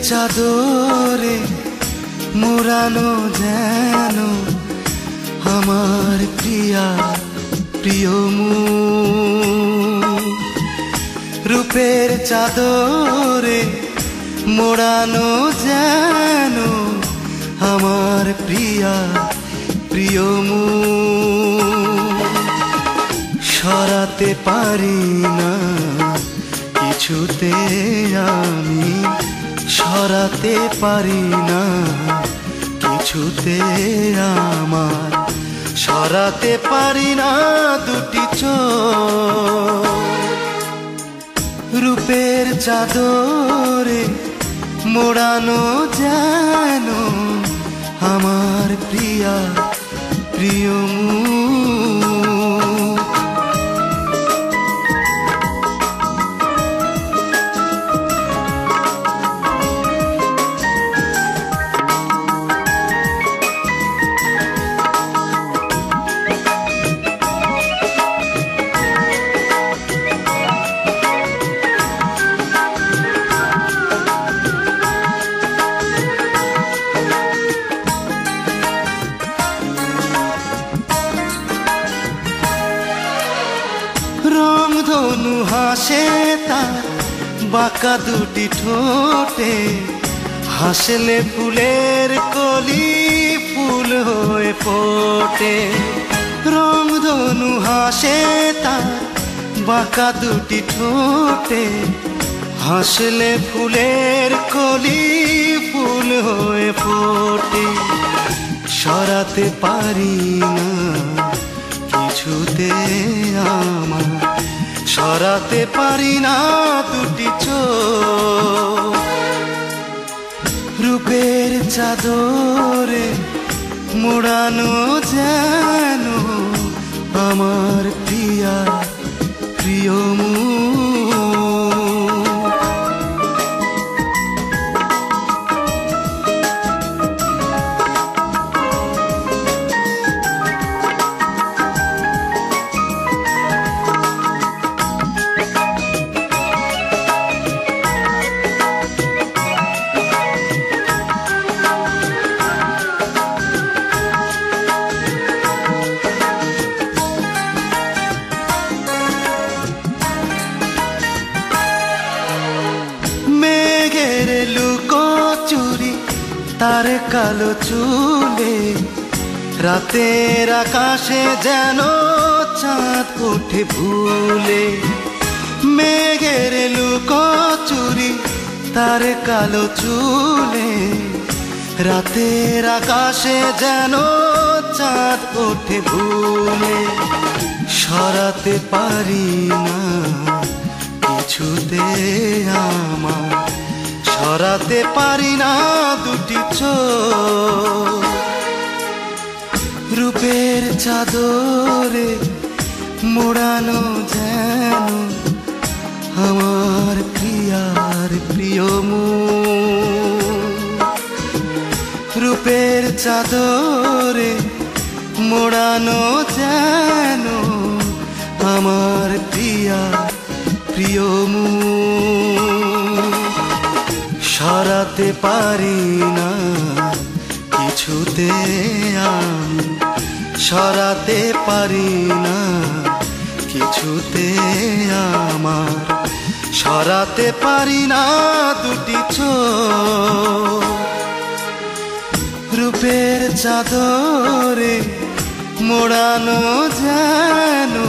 চাদরে মোড়ানো যেন আমার প্রিয়া প্রিয় মুখ। রূপের চাদরে মোড়ানো যেন আমার প্রিয়া প্রিয় মুখ। সরাতে পারি না কিছুতে আমি, সরাতে পারি না কিছুতে আমার, সরাতে পারি না দুটি চোখ। রূপের চাদরে মোড়ানো যেন আমার প্রিয়া প্রিয় মুখ। রংধনু হাসে তার বাঁকা দুটি ঠোঁটে, হাসলে ফুলের কলি ফুল হয়ে ফোটে। রংধনু হাসে তার বাঁকা দুটি ঠোঁটে, হাসলে ফুলের কলি ফুল হয়ে ফোটে। সরাতে পারি না কিছুতে আমার, সরাতে পারি না দুটি চোখ। রূপের চাদরে মোড়ানো যেন আমার প্রিয়া প্রিয় মুখ। লুকোচুরি তার কালো চুলে, রাতের আকাশে যেন চাঁদ ওঠে ভুলে। মেঘের লুকোচুরি তার কালো চুলে, রাতের আকাশে যেন চাঁদ ওঠে ভুলে। সরাতে পারি না কিছুতে আমার, সরাতে পারি না দুটি চোখ। রূপের চাদরে মোড়ানো যেন আমার প্রিয়ার প্রিয় মুখ। রূপের চাদরে মোড়ানো যেন আমার প্রিয়া প্রিয় মুখ। সরাতে পারি না কিছুতে আমি, সরাতে পারি না কিছুতে আমার, সরাতে পারি না দুটি চোখ। রূপের চাদরে মোড়ানো যেন